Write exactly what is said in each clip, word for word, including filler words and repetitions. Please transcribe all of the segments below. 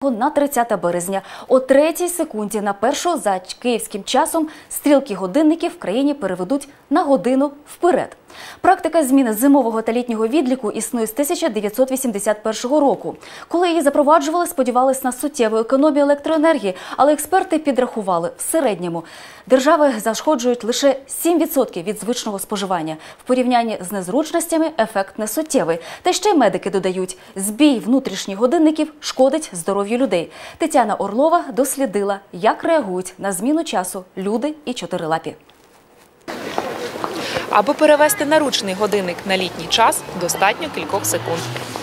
ранку на тридцяте березня. О третій секунді на першу за київським часом стрілки годинників в країні переведуть на годину вперед. Практика зміни зимового та літнього відліку існує з тисяча дев'ятсот вісімдесят першого року. Коли її запроваджували, сподівались на суттєву економію електроенергії, але експерти підрахували, в середньому держави зашкоджують лише сім відсотків від звичного споживання. В порівнянні з незручностями ефект не суттєвий. Та ще й медики додають, збій внутрішніх годинників шкодить здоров'ю людей. Тетяна Орлова дослідила, як реагують на зміну часу люди і чотирилапі. Аби перевести наручний годинник на літній час, достатньо кількох секунд.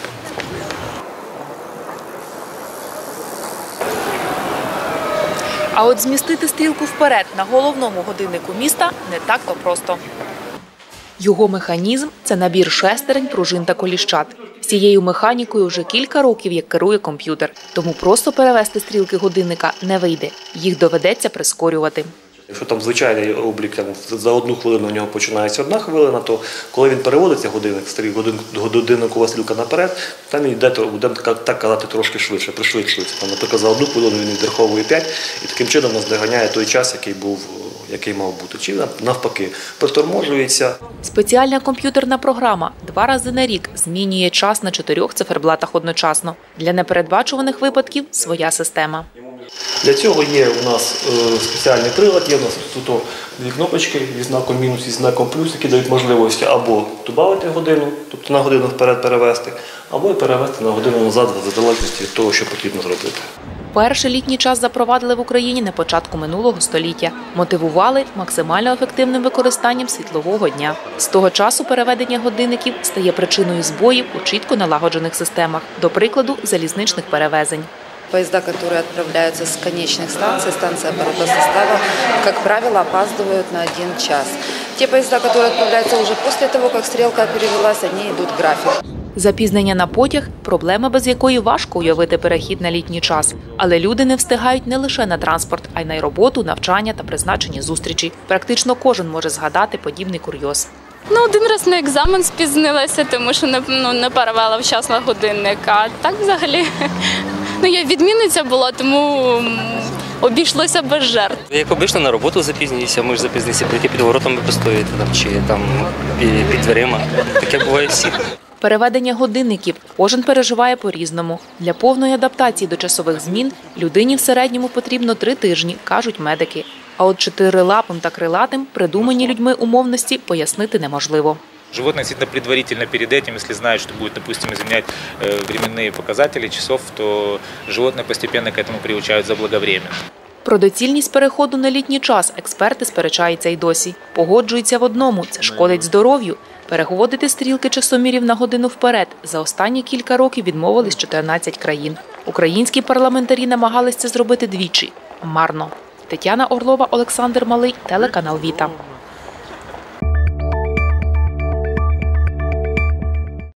А от змістити стрілку вперед на головному годиннику міста не так-то просто. Його механізм – це набір шестерень, пружин та коліщат. Цією механікою вже кілька років як керує комп'ютер. Тому просто перевести стрілки годинника не вийде. Їх доведеться прискорювати. Якщо там звичайний облік, за одну хвилину у нього починається одна хвилина, то коли він переводиться годинник, старий годинникова стрілка наперед, там йде, будемо так казати, трошки швидше, пришвидшується. Наприклад, за одну хвилину він відраховує п'ять і таким чином наздоганяє той час, який був, який мав бути. Чи навпаки, приторможується. Спеціальна комп'ютерна програма два рази на рік змінює час на чотирьох циферблатах одночасно. Для непередбачуваних випадків своя система. Для цього є у нас спеціальний прилад, є у нас тут дві кнопочки зі знаком мінус і зі знаком плюс, які дають можливості або додати годину, тобто на годину вперед перевести, або перевести на годину назад, в залежності від того, що потрібно зробити. Перший літній час запровадили в Україні на початку минулого століття. Мотивували максимально ефективним використанням світлового дня. З того часу переведення годинників стає причиною збоїв у чітко налагоджених системах, до прикладу, залізничних перевезень. Поезда, которые отправляются с конечных станций, станции оборота состава, как правило, опаздывают на один час. Те поезда, которые отправляются уже после того, как стрелка перевелась, они идут в график. Запізнення на потяг – проблема, без якої важко уявити перехід на літній час. Але люди не встигають не лише на транспорт, а й на роботу, навчання та призначені зустрічі. Практично кожен може згадати подібний курйоз. Ну, один раз на екзамен спізнилася, тому що не, ну, не перевела вчасно годинник. А так взагалі, ну, я відмінниця була, тому обійшлося без жертв. Як обично, на роботу запізнююся, можеш запізнитися, прийти під воротами постояти там, чи там, під дверима. Таке буває всіх. Переведення годинників кожен переживає по-різному. Для повної адаптації до часових змін людині в середньому потрібно три тижні, кажуть медики. А от чотирилапим та крилатим придумані людьми умовності пояснити неможливо. Животные действительно предварительно перед этим, если знают, что будет, допустим, изменять временные показатели часов, то животные постепенно к этому приучают заблаговременно. Про доцільність переходу на літній час експерти сперечаються й досі. Погоджуються в одному – це шкодить здоров'ю. Переводити стрілки часомірів на годину вперед за останні кілька років відмовились чотирнадцять країн. Українські парламентарі намагались це зробити двічі. Марно. Тетяна Орлова, Олександр Малий, телеканал «Віта».